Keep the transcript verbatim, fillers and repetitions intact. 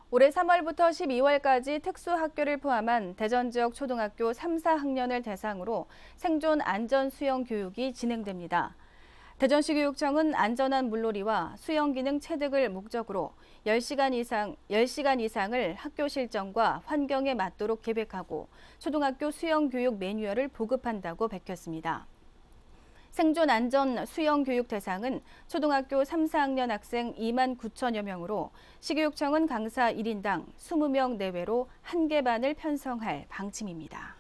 올해 삼월부터 십이월까지 특수학교를 포함한 대전 지역 초등학교 삼, 사 학년을 대상으로 생존 안전 수영 교육이 진행됩니다. 대전시 교육청은 안전한 물놀이와 수영 기능 체득을 목적으로 열 시간 이상, 열 시간 이상을 학교 실정과 환경에 맞도록 계획하고 초등학교 수영 교육 매뉴얼을 보급한다고 밝혔습니다. 생존 안전 수영 교육 대상은 초등학교 삼, 사 학년 학생 이만 구천여 명으로 시교육청은 강사 일 인당 이십 명 내외로 한 개 반을 편성할 방침입니다.